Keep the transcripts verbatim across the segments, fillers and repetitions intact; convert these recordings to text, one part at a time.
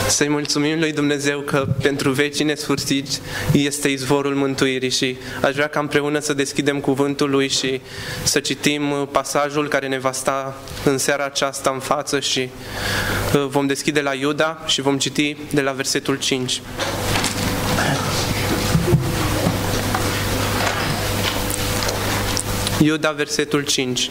Să-i mulțumim lui Dumnezeu că pentru vecii nesfârșiți este izvorul mântuirii și aș vrea ca împreună să deschidem cuvântul lui și să citim pasajul care ne va sta în seara aceasta în față și vom deschide la Iuda și vom citi de la versetul cinci. Iuda, versetul cinci.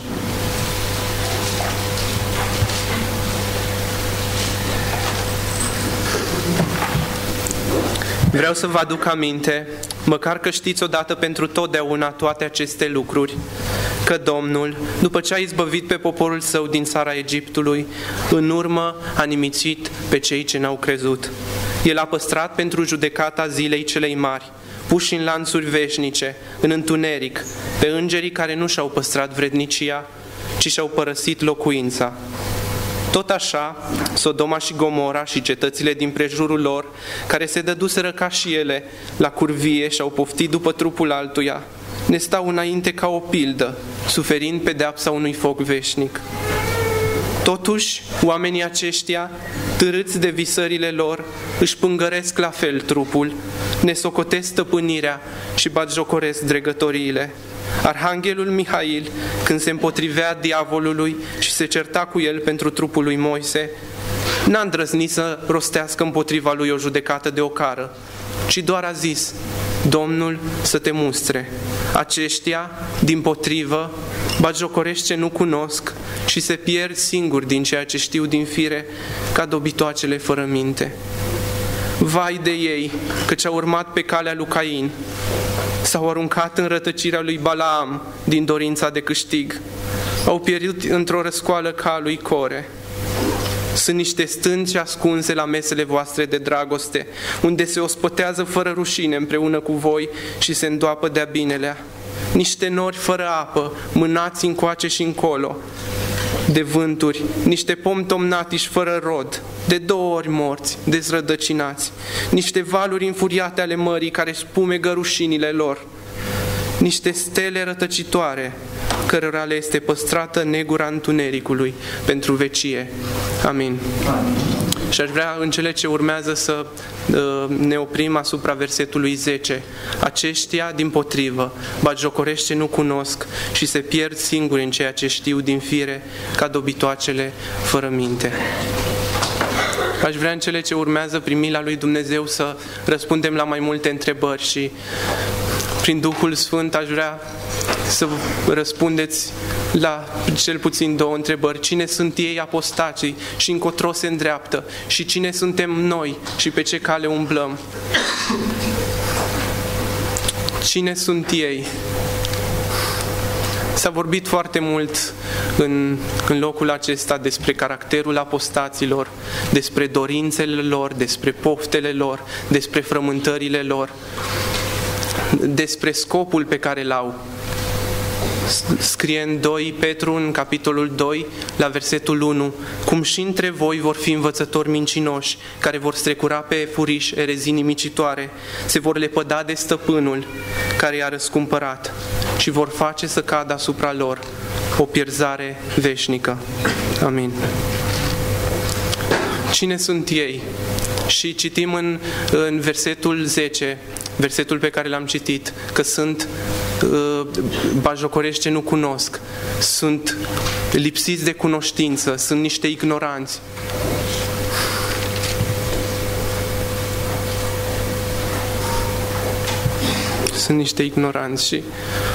Vreau să vă aduc aminte, măcar că știți odată pentru totdeauna toate aceste lucruri, că Domnul, după ce a izbăvit pe poporul său din țara Egiptului, în urmă a nimicit pe cei ce n-au crezut. El a păstrat pentru judecata zilei celei mari, puși în lanțuri veșnice, în întuneric, pe îngerii care nu și-au păstrat vrednicia, ci și-au părăsit locuința. Tot așa, Sodoma și Gomora și cetățile din prejurul lor, care se dăduseră ca și ele la curvie și au poftit după trupul altuia, ne stau înainte ca o pildă, suferind pedeapsa unui foc veșnic. Totuși, oamenii aceștia, târâți de visările lor, își pângăresc la fel trupul, ne socotesc stăpânirea și batjocoresc dregătoriile. Arhanghelul Mihail, când se împotrivea diavolului și se certa cu el pentru trupul lui Moise, n-a îndrăznit să rostească împotriva lui o judecată de ocară, ci doar a zis: Domnul să te mustre. Aceștia, dimpotrivă, batjocoresc ce nu cunosc și se pierd singuri din ceea ce știu din fire, ca dobitoacele fără minte. Vai de ei, căci au urmat pe calea lui Cain, s-au aruncat în rătăcirea lui Balaam din dorința de câștig, au pierdut într-o răscoală ca a lui Core. Sunt niște stânci ascunse la mesele voastre de dragoste, unde se ospătează fără rușine împreună cu voi și se îndoapă de-a binelea. Niște nori fără apă, mânați încoace și încolo de vânturi, niște pomi tomnatiși fără rod, de două ori morți, dezrădăcinați, niște valuri înfuriate ale mării care spumegă rușinile lor, niște stele rătăcitoare, cărora le este păstrată negura întunericului pentru vecie. Amin. Și aș vrea în cele ce urmează să uh, ne oprim asupra versetului zece. Aceștia, dimpotrivă, batjocoresc ce nu cunosc și se pierd singuri în ceea ce știu din fire, ca dobitoacele fără minte. Aș vrea în cele ce urmează, prin mila lui Dumnezeu, să răspundem la mai multe întrebări și prin Duhul Sfânt aș vrea să răspundeți la cel puțin două întrebări. Cine sunt ei, apostacii, și încotro se îndreaptă? Și cine suntem noi și pe ce cale umblăm? Cine sunt ei? S-a vorbit foarte mult în, în locul acesta despre caracterul apostaților, despre dorințele lor, despre poftele lor, despre frământările lor, despre scopul pe care l-au. Scrie în doi Petru, în capitolul doi, la versetul unu: cum și între voi vor fi învățători mincinoși, care vor strecura pe furiș erezii nimicitoare, se vor lepăda de stăpânul care i-a răscumpărat și vor face să cadă asupra lor o pierzare veșnică. Amin. Cine sunt ei? Și citim în, în versetul zece, versetul pe care l-am citit, că sunt uh, batjocorești ce nu cunosc, sunt lipsiți de cunoștință, sunt niște ignoranți. Sunt niște ignoranți și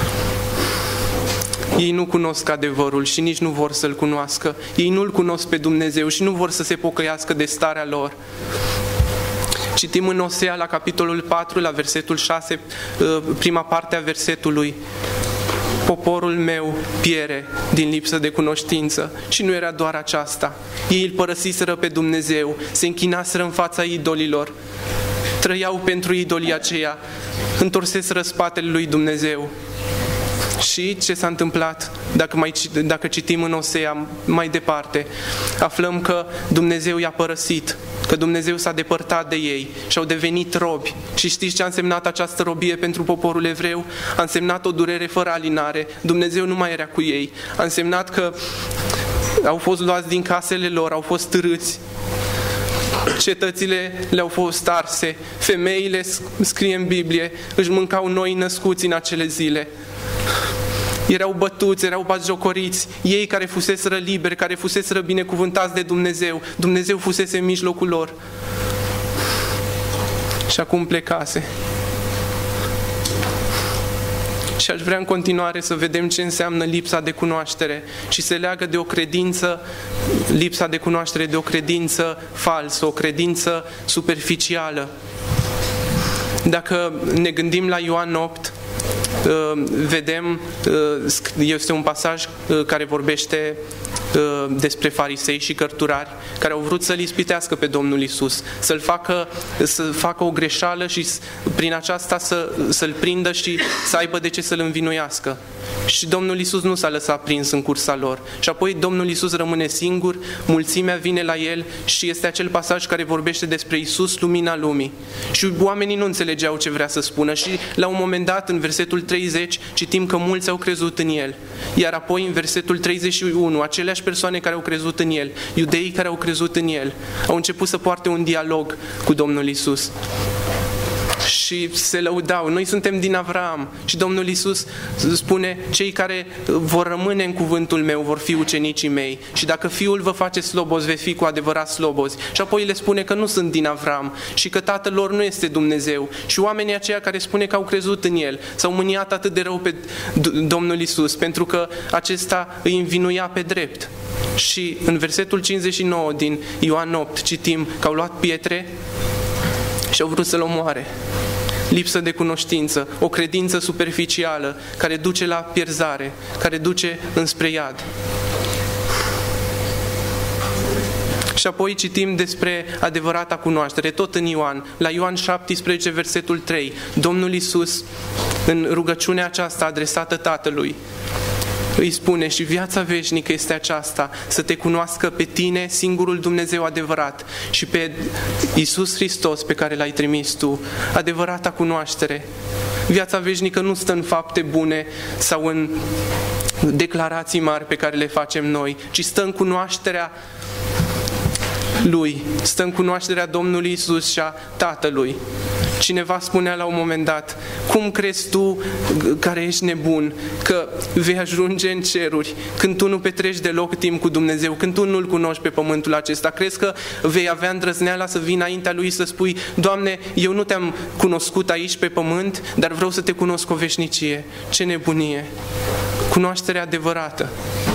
ei nu cunosc adevărul și nici nu vor să-L cunoască. Ei nu-L cunosc pe Dumnezeu și nu vor să se pocăiască de starea lor. Citim în Osea, la capitolul patru, la versetul șase, prima parte a versetului: poporul meu piere din lipsă de cunoștință. Și nu era doar aceasta. Ei îl părăsiseră pe Dumnezeu, se închinaseră în fața idolilor, trăiau pentru idolii aceia, întorseseră spatele lui Dumnezeu. Și ce s-a întâmplat? Dacă, mai, dacă citim în Osea mai departe, aflăm că Dumnezeu i-a părăsit, că Dumnezeu s-a depărtat de ei și au devenit robi. Și știți ce a însemnat această robie pentru poporul evreu? A însemnat o durere fără alinare. Dumnezeu nu mai era cu ei. A însemnat că au fost luați din casele lor, au fost târâți. cetățile le-au fost arse, femeile, scrie în Biblie, își mâncau noi născuți în acele zile. Erau bătuți, erau batjocoriți, ei care fuseseră liberi, care fuseseră binecuvântați de Dumnezeu. Dumnezeu fusese în mijlocul lor. Și acum plecase. Și aș vrea în continuare să vedem ce înseamnă lipsa de cunoaștere și se leagă de o credință, lipsa de cunoaștere de o credință falsă, o credință superficială. Dacă ne gândim la Ioan opt, vedem, este un pasaj care vorbește despre farisei și cărturari care au vrut să-L ispitească pe Domnul Iisus, să-L facă, să facă o greșeală și prin aceasta să, să-L prindă și să aibă de ce să-L învinuiască. Și Domnul Iisus nu s-a lăsat prins în cursa lor. Și apoi Domnul Iisus rămâne singur, mulțimea vine la El și este acel pasaj care vorbește despre Iisus, lumina lumii. Și oamenii nu înțelegeau ce vrea să spună și la un moment dat, în versetul treizeci, citim că mulți au crezut în El. Iar apoi, în versetul treizeci și unu, aceleași persoane care au crezut în El, iudeii care au crezut în El, au început să poarte un dialog cu Domnul Iisus. Și se lăudau, noi suntem din Avraam. Și Domnul Iisus spune, cei care vor rămâne în cuvântul meu vor fi ucenicii mei. Și dacă Fiul vă face slobozi, veți fi cu adevărat slobozi. Și apoi le spune că nu sunt din Avraam și că tatăl lor nu este Dumnezeu. Și oamenii aceia care spune că au crezut în El s-au mâniat atât de rău pe Domnul Iisus, pentru că acesta îi învinuia pe drept. Și în versetul cincizeci și nouă din Ioan opt citim că au luat pietre și au vrut să-L omoare. Lipsă de cunoștință, o credință superficială care duce la pierzare, care duce înspre iad. Și apoi citim despre adevărata cunoaștere, tot în Ioan, la Ioan șaptesprezece, versetul trei. Domnul Iisus, în rugăciunea aceasta adresată Tatălui, îi spune, și viața veșnică este aceasta, să te cunoască pe tine, singurul Dumnezeu adevărat, și pe Iisus Hristos pe care L-ai trimis tu. Adevărata cunoaștere. Viața veșnică nu stă în fapte bune sau în declarații mari pe care le facem noi, ci stă în cunoașterea Lui, stă în cunoașterea Domnului Iisus și a Tatălui. Cineva spunea la un moment dat, cum crezi tu, care ești nebun, că vei ajunge în ceruri când tu nu petreci deloc timp cu Dumnezeu, când tu nu-L cunoști pe pământul acesta? Crezi că vei avea îndrăzneala să vii înaintea Lui să spui, Doamne, eu nu te-am cunoscut aici pe pământ, dar vreau să te cunosc o veșnicie? Ce nebunie! Cunoaștere adevărată.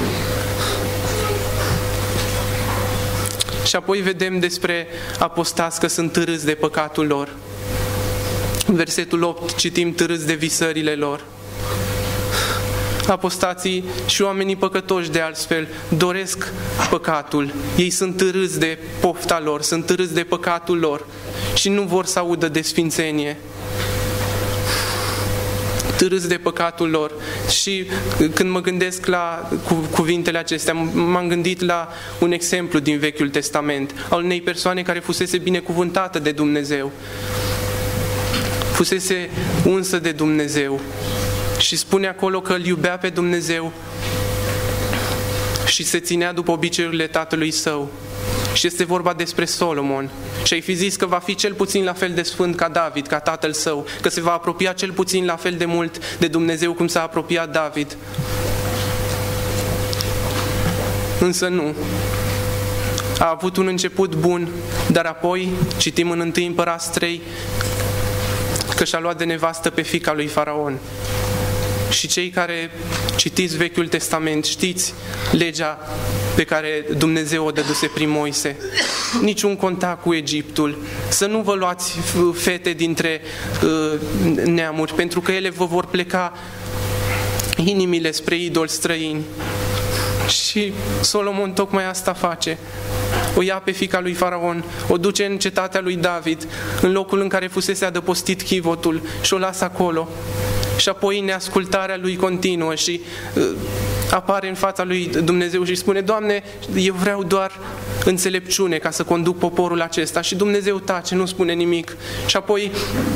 Și apoi vedem despre apostați că sunt târâți de păcatul lor. În versetul opt citim târâți de visările lor. Apostații și oamenii păcătoși de altfel doresc păcatul. Ei sunt târâți de pofta lor, sunt târâți de păcatul lor și nu vor să audă de sfințenie. Târâți de păcatul lor. Și când mă gândesc la cuvintele acestea, m-am gândit la un exemplu din Vechiul Testament, al unei persoane care fusese binecuvântată de Dumnezeu. Fusese unsă de Dumnezeu și spune acolo că îl iubea pe Dumnezeu și se ținea după obiceiurile tatălui său. Și este vorba despre Solomon. Și ai fi zis că va fi cel puțin la fel de sfânt ca David, ca tatăl său, că se va apropia cel puțin la fel de mult de Dumnezeu cum s-a apropiat David. Însă nu. A avut un început bun, dar apoi, citim în întâi Împărați trei, că și-a luat de nevastă pe fiica lui Faraon. Și cei care citiți Vechiul Testament, știți legea pe care Dumnezeu o dăduse prin Moise. Niciun contact cu Egiptul. Să nu vă luați fete dintre uh, neamuri, pentru că ele vă vor pleca inimile spre idoli străini. Și Solomon tocmai asta face. O ia pe fiica lui Faraon, o duce în cetatea lui David, în locul în care fusese adăpostit chivotul, și o lasă acolo. Și apoi neascultarea lui continuă și uh, apare în fața lui Dumnezeu și spune, Doamne, eu vreau doar înțelepciune ca să conduc poporul acesta. Și Dumnezeu tace, nu spune nimic. Și apoi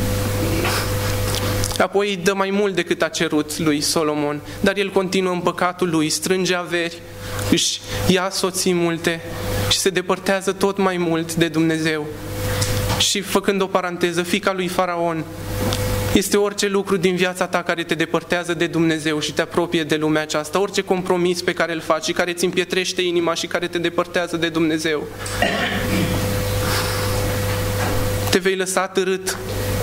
Apoi îi dă mai mult decât a cerut lui Solomon, dar el continuă în păcatul lui, strânge averi, își ia soții multe, și se depărtează tot mai mult de Dumnezeu. Și făcând o paranteză, fiica lui Faraon este orice lucru din viața ta care te depărtează de Dumnezeu și te apropie de lumea aceasta, orice compromis pe care îl faci și care îți împietrește inima și care te depărtează de Dumnezeu. Te vei lăsa târât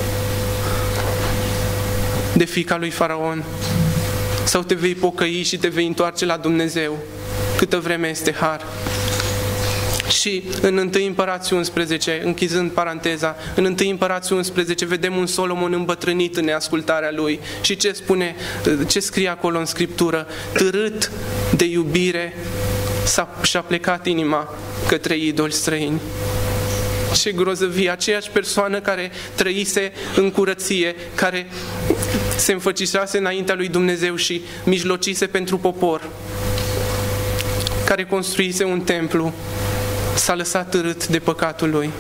de fiica lui Faraon sau te vei pocăi și te vei întoarce la Dumnezeu câtă vreme este har. Și în întâi Împărați unsprezece, închizând paranteza, în întâi Împărați unsprezece vedem un Solomon îmbătrânit în neascultarea lui. Și ce spune, ce scrie acolo în Scriptură? Târât de iubire s-a, și-a plecat inima către idoli străini. Ce grozăvie! Aceeași persoană care trăise în curăție, care se înfățișase înaintea lui Dumnezeu și mijlocise pentru popor, care construise un templu, s-a lăsat târât de păcatul lui.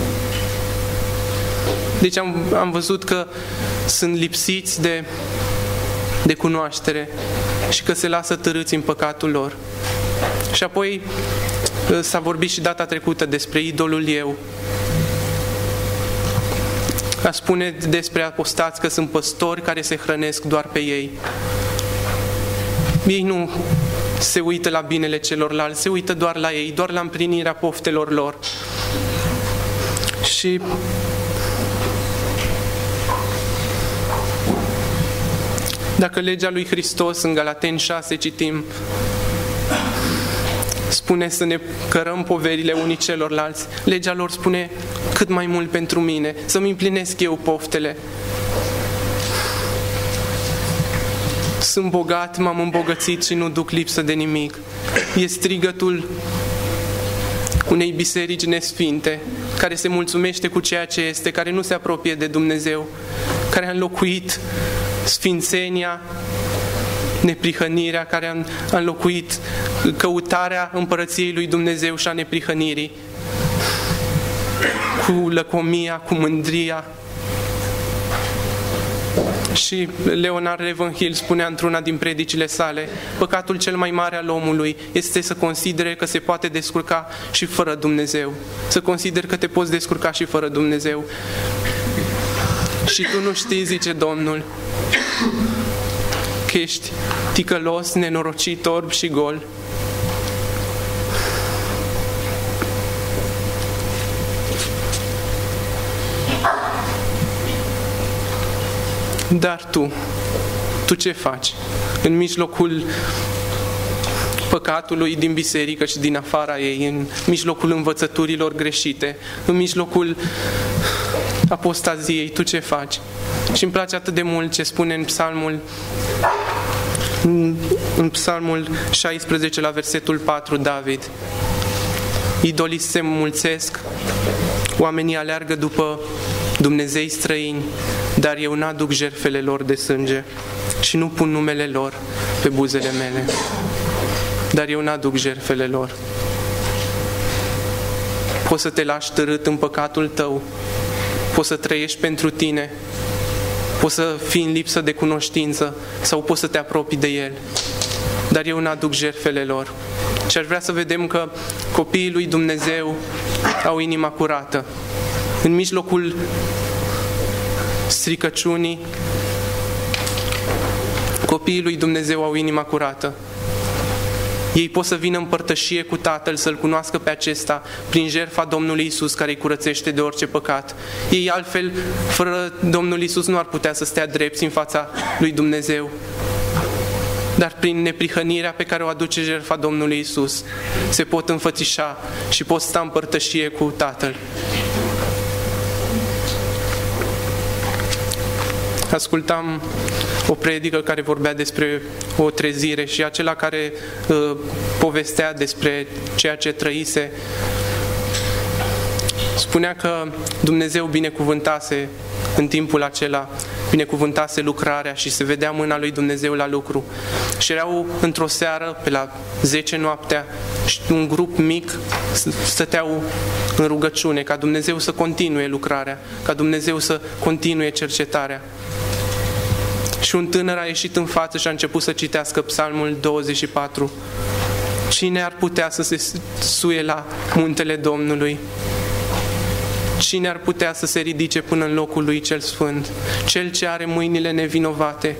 Deci am, am văzut că sunt lipsiți de, de cunoaștere și că se lasă târâți în păcatul lor. Și apoi s-a vorbit și data trecută despre idolul eu. A spune despre apostați că sunt păstori care se hrănesc doar pe ei. Ei nu se uită la binele celorlalți, se uită doar la ei, doar la împlinirea poftelor lor. Și dacă legea lui Hristos în Galateni șase citim, spune să ne cărăm poverile unii celorlalți, legea lor spune cât mai mult pentru mine, să-mi împlinesc eu poftele. Sunt bogat, m-am îmbogățit și nu duc lipsă de nimic. E strigătul unei biserici nesfinte, care se mulțumește cu ceea ce este, care nu se apropie de Dumnezeu, care a înlocuit sfințenia, neprihănirea, care a înlocuit căutarea împărăției lui Dumnezeu și a neprihănirii, cu lăcomia, cu mândria. Și Leonard Ravenhill spunea într-una din predicile sale, păcatul cel mai mare al omului este să considere că se poate descurca și fără Dumnezeu. Să consideri că te poți descurca și fără Dumnezeu. Și tu nu știi, zice Domnul, că ești ticălos, nenorocit, orb și gol. Dar tu, tu ce faci? În mijlocul păcatului din biserică și din afara ei, în mijlocul învățăturilor greșite, în mijlocul apostaziei, tu ce faci? Și îmi place atât de mult ce spune în psalmul în psalmul șaisprezece la versetul patru David. Idolii se mulțesc, oamenii aleargă după dumnezei străini, dar eu n-aduc jertfele lor de sânge și nu pun numele lor pe buzele mele. Dar eu n-aduc jertfele lor. Poți să te lași târât în păcatul tău, poți să trăiești pentru tine, poți să fii în lipsă de cunoștință sau poți să te apropii de el. Dar eu n-aduc jertfele lor. Și aș vrea să vedem că copiii lui Dumnezeu au inima curată. În mijlocul stricăciunii, copiii lui Dumnezeu au inima curată. Ei pot să vină în părtășie cu Tatăl, să-L cunoască pe acesta prin jertfa Domnului Iisus care îi curățește de orice păcat. Ei altfel, fără Domnul Iisus, nu ar putea să stea drepți în fața lui Dumnezeu. Dar prin neprihănirea pe care o aduce jertfa Domnului Iisus, se pot înfățișa și pot sta în părtășie cu Tatăl. Ascultam o predică care vorbea despre o trezire și acela care uh, povestea despre ceea ce trăise, spunea că Dumnezeu binecuvântase în timpul acela, binecuvântase lucrarea și se vedea mâna lui Dumnezeu la lucru. Și erau într-o seară, pe la zece noaptea, și un grup mic stăteau în rugăciune ca Dumnezeu să continue lucrarea, ca Dumnezeu să continue cercetarea. Și un tânăr a ieșit în față și a început să citească Psalmul douăzeci și patru. Cine ar putea să se suie la muntele Domnului? Cine ar putea să se ridice până în locul lui cel sfânt? Cel ce are mâinile nevinovate,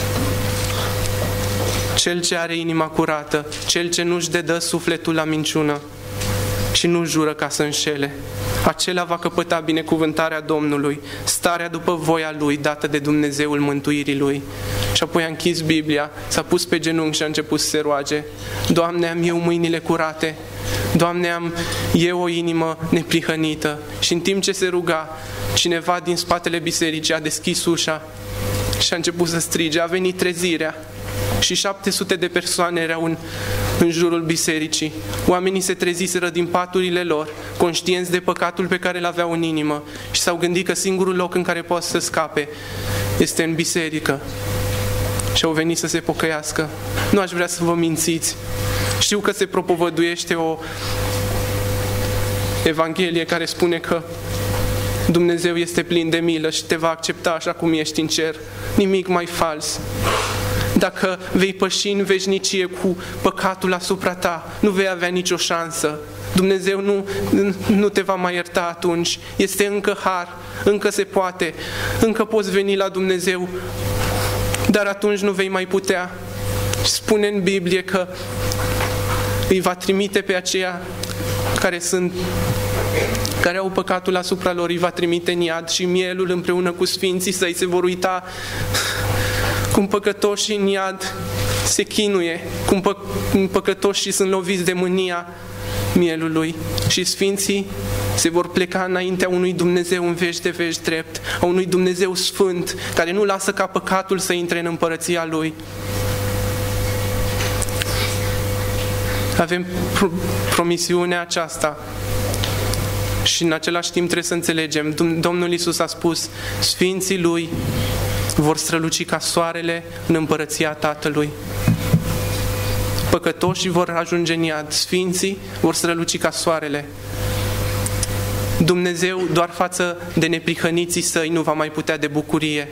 cel ce are inima curată, cel ce nu-și dedă sufletul la minciună și nu jură ca să înșele. Acela va căpăta binecuvântarea Domnului, starea după voia Lui, dată de Dumnezeul mântuirii Lui. Și apoi a închis Biblia, s-a pus pe genunchi și a început să se roage. Doamne, am eu mâinile curate, Doamne, am eu o inimă neprihănită. Și în timp ce se ruga, cineva din spatele bisericii a deschis ușa și a început să strige. A venit trezirea și șapte sute de persoane erau în, în jurul bisericii. Oamenii se treziseră din paturile lor, conștienți de păcatul pe care îl aveau în inimă și s-au gândit că singurul loc în care poate să scape este în biserică. Și au venit să se pocăiască. Nu aș vrea să vă mințiți. Știu că se propovăduiește o evanghelie care spune că Dumnezeu este plin de milă și te va accepta așa cum ești în cer. Nimic mai fals. Dacă vei păși în veșnicie cu păcatul asupra ta, nu vei avea nicio șansă. Dumnezeu nu, nu te va mai ierta atunci. Este încă har, încă se poate, încă poți veni la Dumnezeu, dar atunci nu vei mai putea. Spune în Biblie că îi va trimite pe aceia care sunt care au păcatul asupra lor, îi va trimite în iad și mielul împreună cu sfinții săi se vor uita cum păcătoșii în iad se chinuie, cum, pă, cum păcătoșii sunt loviți de mânia mielului și sfinții se vor pleca înaintea unui Dumnezeu în veci de veci drept, a unui Dumnezeu sfânt, care nu lasă ca păcatul să intre în împărăția Lui. Avem promisiunea aceasta și în același timp trebuie să înțelegem. Domnul Iisus a spus, sfinții Lui vor străluci ca soarele în împărăția Tatălui. Păcătoșii vor ajunge în iad, sfinții vor străluci ca soarele. Dumnezeu doar față de neprihăniții Săi nu va mai putea de bucurie.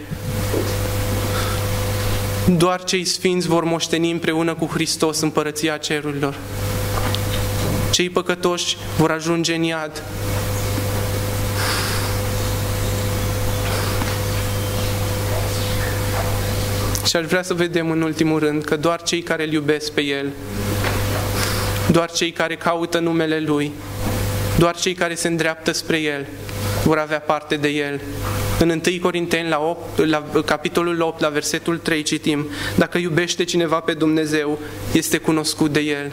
Doar cei sfinți vor moșteni împreună cu Hristos împărăția cerurilor. Cei păcătoși vor ajunge în iad. Și aș vrea să vedem în ultimul rând că doar cei care îl iubesc pe El, doar cei care caută numele Lui, doar cei care se îndreaptă spre El vor avea parte de El. În întâi Corinteni, la, opt, la capitolul opt, la versetul trei, citim: dacă iubește cineva pe Dumnezeu, este cunoscut de El.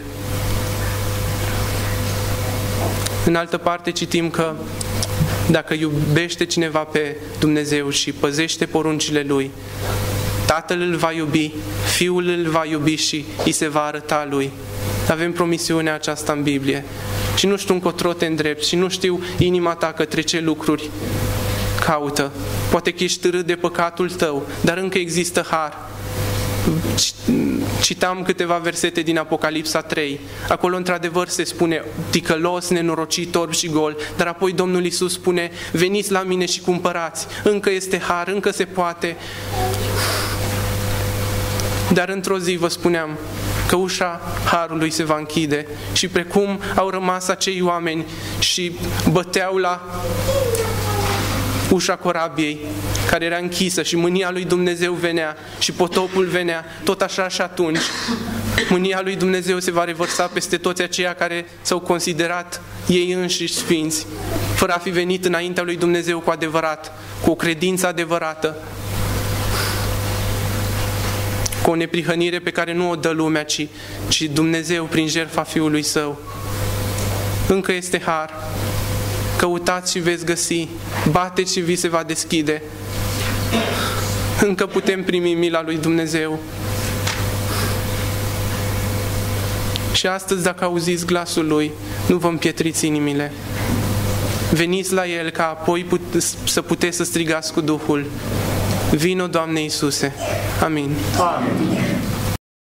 În altă parte citim că dacă iubește cineva pe Dumnezeu și păzește poruncile Lui, Tatăl îl va iubi, Fiul îl va iubi și îi se va arăta Lui. Avem promisiunea aceasta în Biblie. Și nu știu încotro te îndrepți și nu știu inima ta către ce lucruri caută. Poate că ești târât de păcatul tău, dar încă există har. Citam câteva versete din Apocalipsa trei. Acolo într-adevăr se spune ticălos, nenorocit, orb și gol, dar apoi Domnul Iisus spune: veniți la mine și cumpărați. Încă este har, încă se poate. Dar într-o zi, vă spuneam, că ușa harului se va închide și precum au rămas acei oameni și băteau la ușa corabiei care era închisă și mânia lui Dumnezeu venea și potopul venea, tot așa și atunci mânia lui Dumnezeu se va revărsa peste toți aceia care s-au considerat ei înșiși sfinți, fără a fi venit înaintea lui Dumnezeu cu adevărat, cu o credință adevărată, cu o neprihănire pe care nu o dă lumea, ci, ci Dumnezeu prin jertfa Fiului Său. Încă este har. Căutați și veți găsi, bateți și vi se va deschide. Încă putem primi mila lui Dumnezeu. Și astăzi, dacă auziți glasul Lui, nu vă împietriți inimile. Veniți la El ca apoi put- să puteți să strigați cu Duhul: vino, Doamne Iisuse. Amin. Amin.